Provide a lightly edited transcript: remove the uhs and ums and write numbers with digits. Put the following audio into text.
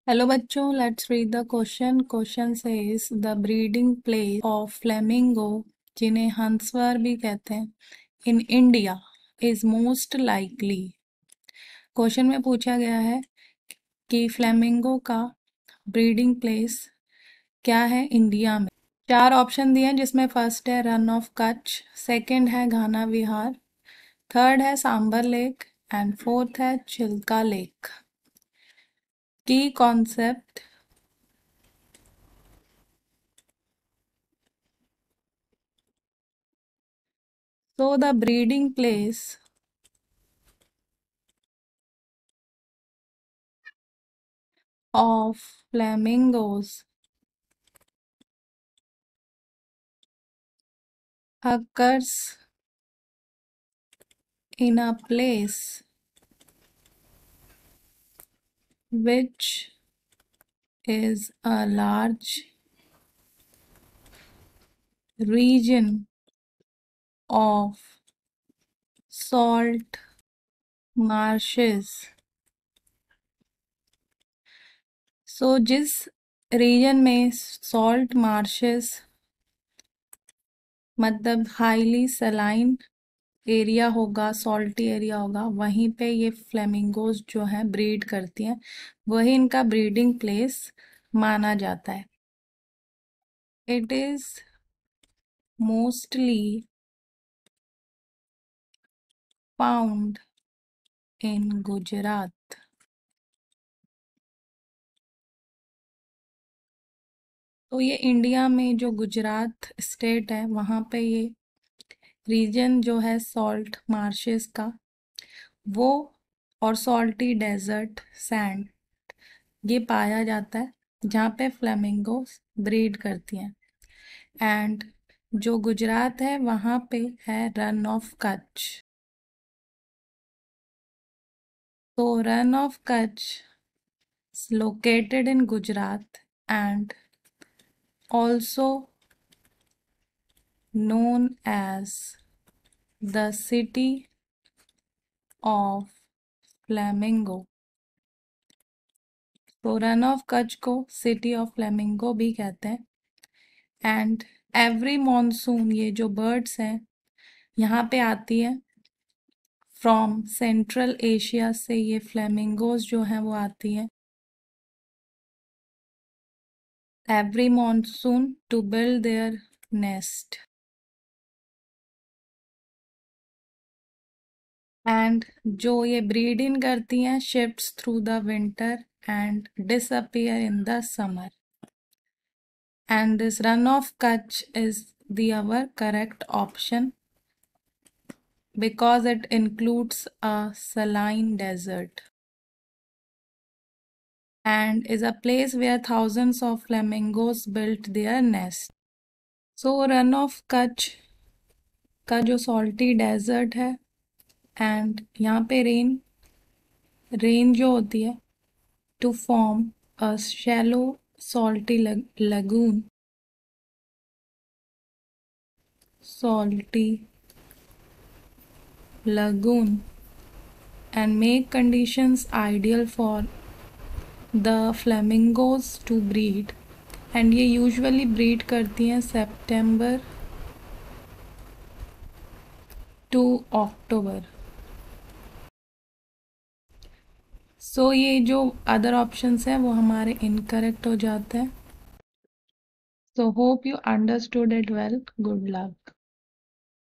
Hello बच्चों, let's read the question. Question says the breeding place of flamingo, जिन्हें हंसवर भी कहते हैं, in India is most likely. Question में पूछा गया है कि फ्लेमिंगो का ब्रीडिंग प्लेस क्या है इंडिया में। चार ऑप्शन दिए हैं, जिसमें फर्स्ट है रन ऑफ कच्छ, सेकंड है घाना विहार, थर्ड है सांबर लेक एंड फोर्थ है चिल्का लेक। की concept So the breeding place of flamingos occurs in a place which is a large region of salt marshes। So जिस रीजन में सॉल्ट मार्शेस मतलब highly saline area होगा, salty area होगा, वहीं पे ये फ्लेमिंगोज जो हैं ब्रीड करती हैं, वही इनका ब्रीडिंग प्लेस माना जाता है। It is mostly found in Gujarat. तो ये इंडिया में जो गुजरात स्टेट है, वहाँ पे ये रीजन जो है सॉल्ट मार्शेस का, वो और सॉल्टी डेजर्ट सैंड ये पाया जाता है, जहाँ पे फ्लेमिंगो ब्रीड करती हैं। एंड जो गुजरात है वहाँ पे है रन ऑफ कच्छ। तो Rann of Kutch is located in Gujarat and also known as the city of flamingo. तो रन ऑफ कच्छ को सिटी ऑफ फ्लेमिंगो भी कहते हैं। एंड एवरी मॉनसून ये जो बर्ड्स हैं यहाँ पे आती है फ्रॉम सेंट्रल एशिया से, ये फ्लेमिंगोज जो हैं वो आती हैं every monsoon to build their nest. And जो ये ब्रीड इन करती हैं shifts through the winter and disappear in the summer. And this Rann of Kutch is the our correct option because it includes a saline desert and is a place where thousands of flamingos built their nest. So run of Kutch का जो salty desert है and यहाँ पे rain जो होती है to form a shallow salty lagoon and make conditions ideal for the flamingos to breed। And ये usually breed करती हैं सितंबर टू अक्टूबर। सो ये जो अदर ऑप्शंस हैं वो हमारे इनकरेक्ट हो जाते हैं। So hope you understood it well. Good luck.